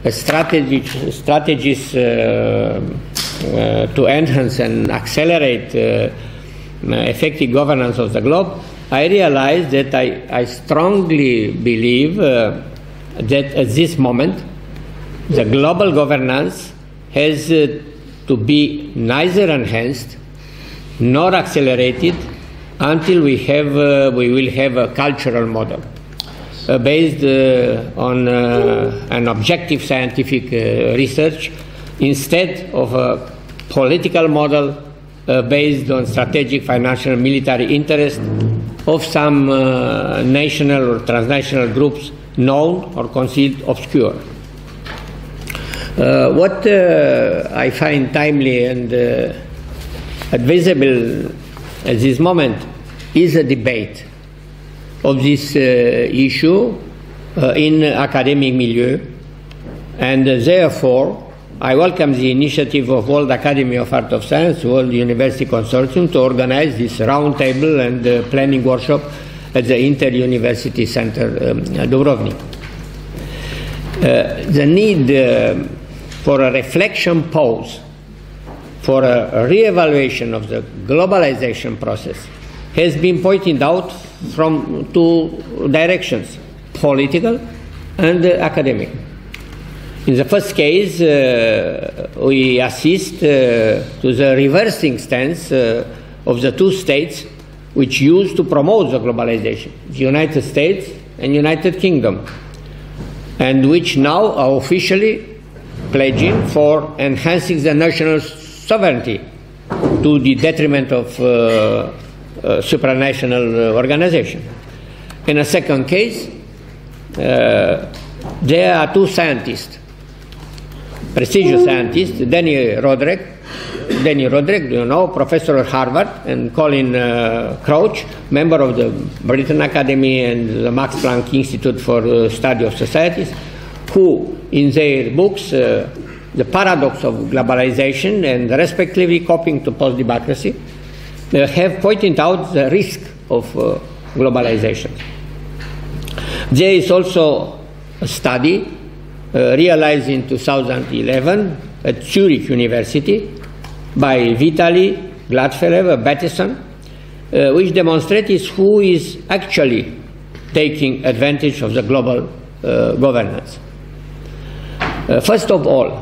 strategies to enhance and accelerate effective governance of the globe, I realized that I strongly believe that at this moment the global governance has to be neither enhanced nor accelerated until we will have a cultural model based on an objective scientific research instead of a political model based on strategic, financial, military interest of some national or transnational groups known or considered obscure. What I find timely and advisable at this moment is a debate of this issue in academic milieu, and therefore I welcome the initiative of World Academy of Art of Science, World University Consortium, to organize this roundtable and planning workshop at the Inter-University Center, Dubrovnik. The need for a reflection pause, for a re-evaluation of the globalization process has been pointed out from two directions, political and academic. In the first case, we assist to the reversing stance of the two states which used to promote the globalization, the United States and United Kingdom, and which now are officially pledging for enhancing the national sovereignty to the detriment of supranational organization. In a second case, there are two scientists, prestigious scientists, Danny Roderick, you know, professor at Harvard, and Colin Crouch, member of the Britain Academy and the Max Planck Institute for Study of Societies, who in their books, The Paradox of Globalization and respectively Coping to Post-Democracy, have pointed out the risk of globalization. There is also a study realized in 2011 at Zurich University by Vitaly, Gladfeller, Battison, which demonstrates who is actually taking advantage of the global governance. First of all,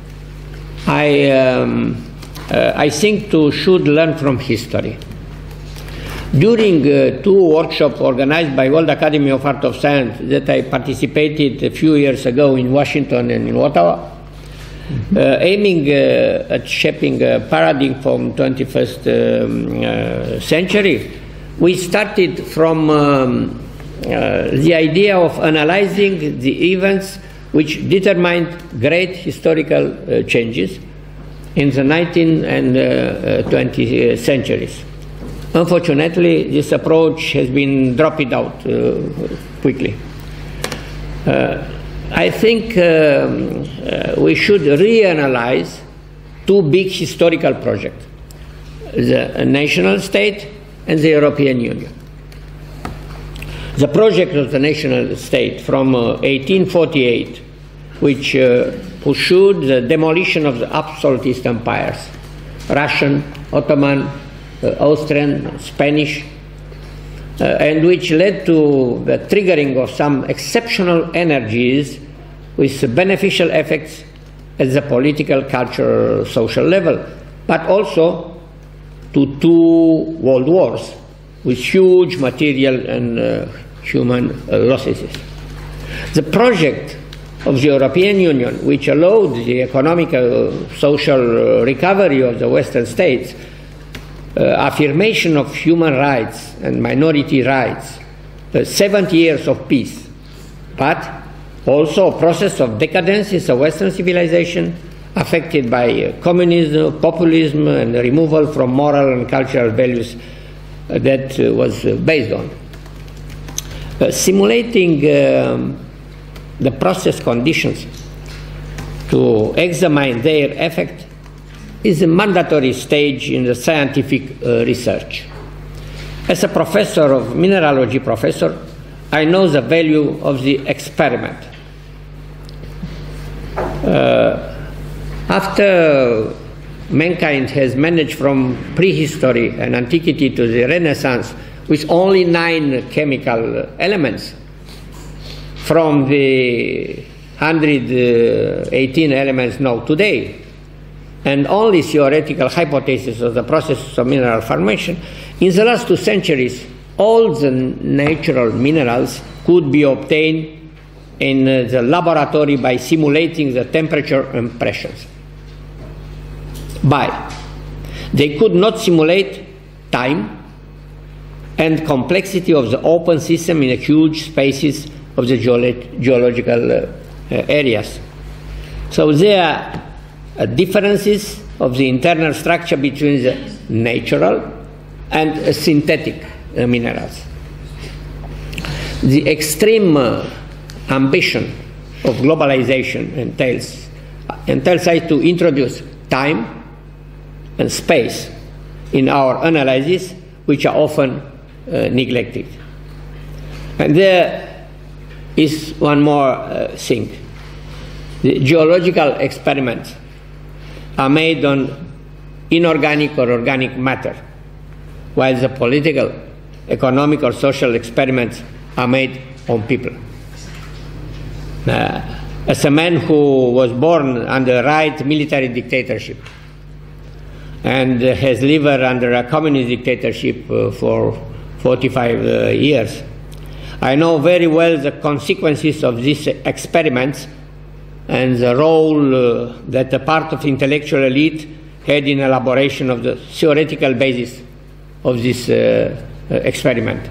I think should learn from history. During two workshops organized by World Academy of Art of Science that I participated a few years ago in Washington and in Ottawa, aiming at shaping a paradigm from 21st century, we started from the idea of analyzing the events which determined great historical changes in the 19th and 20th centuries. Unfortunately, this approach has been dropped out quickly. I think we should reanalyze two big historical projects, the national state and the European Union. The project of the national state from 1848, which pursued the demolition of the absolutist empires, Russian, Ottoman, Austrian, Spanish, and which led to the triggering of some exceptional energies with beneficial effects at the political, cultural, social level, but also to two world wars with huge material and human losses. The project of the European Union, which allowed the economic, social recovery of the Western states, affirmation of human rights and minority rights, 70 years of peace, but also a process of decadence in the Western civilization affected by communism, populism, and removal from moral and cultural values that was based on. Simulating the process conditions to examine their effect is a mandatory stage in the scientific research. As a professor of mineralogy I know the value of the experiment. After mankind has managed from prehistory and antiquity to the Renaissance with only 9 chemical elements from the 118 elements known today, and only theoretical hypothesis of the process of mineral formation, in the last 2 centuries, all the natural minerals could be obtained in the laboratory by simulating the temperature and pressures. They could not simulate time and complexity of the open system in the huge spaces of the geological areas. So there are differences of the internal structure between the natural and synthetic minerals. The extreme ambition of globalization entails us to introduce time and space in our analysis, which are often neglected. And there is one more thing. The geological experiments are made on inorganic or organic matter, while the political, economic or social experiments are made on people. As a man who was born under right military dictatorship and has lived under a communist dictatorship for 45 years, I know very well the consequences of these experiments and the role that a part of the intellectual elite had in elaboration of the theoretical basis of this experiment.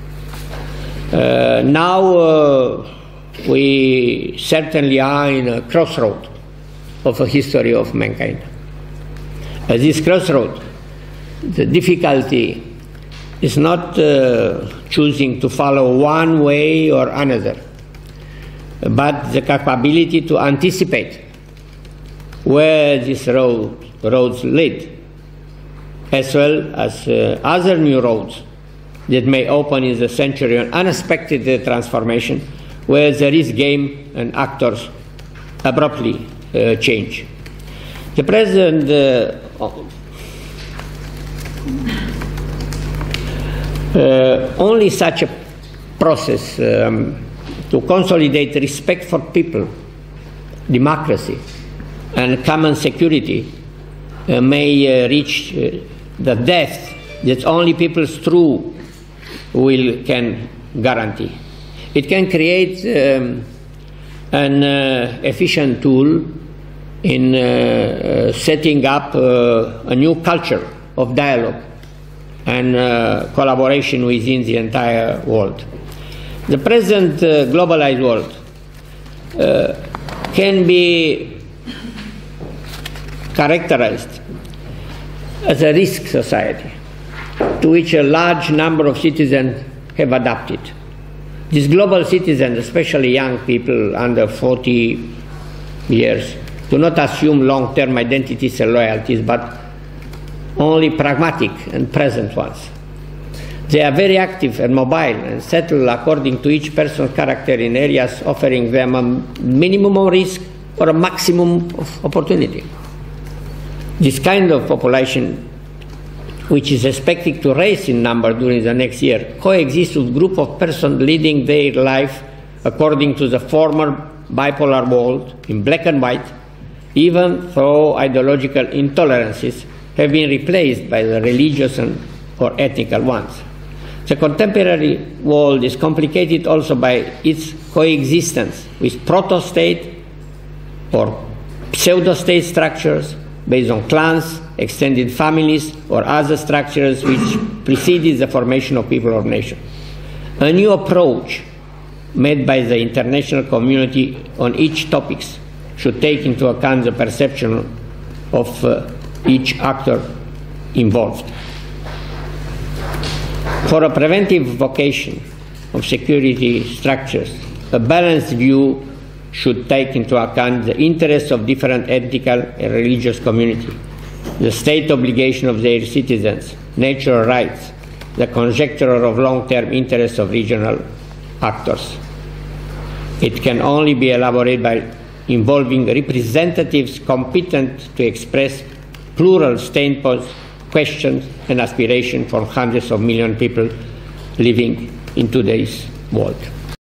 Now we certainly are in a crossroad of a history of mankind. At this crossroad, the difficulty is not choosing to follow one way or another, but the capability to anticipate where these roads lead, as well as other new roads that may open in the century an unexpected transformation where there is game and actors abruptly change. The President only such a process to consolidate respect for people, democracy, and common security may reach the depth that only people's true will can guarantee. It can create an efficient tool in setting up a new culture of dialogue and collaboration within the entire world. The present globalized world can be characterized as a risk society to which a large number of citizens have adapted. These global citizens, especially young people under 40 years, do not assume long-term identities and loyalties, but only pragmatic and present ones. They are very active and mobile and settle according to each person's character in areas offering them a minimum of risk or a maximum of opportunity. This kind of population, which is expected to rise in number during the next year, coexists with a group of persons leading their life according to the former bipolar world in black and white, even though ideological intolerances have been replaced by the religious or ethnical ones. The contemporary world is complicated also by its coexistence with proto-state or pseudo-state structures based on clans, extended families, or other structures which preceded the formation of people or nation. A new approach made by the international community on each topic should take into account the perception of each actor involved. For a preventive vocation of security structures, a balanced view should take into account the interests of different ethnical and religious communities, the state obligation of their citizens, natural rights, the conjecture of long-term interests of regional actors. It can only be elaborated by involving representatives competent to express plural standpoints, questions, and aspirations for hundreds of millions of people living in today's world.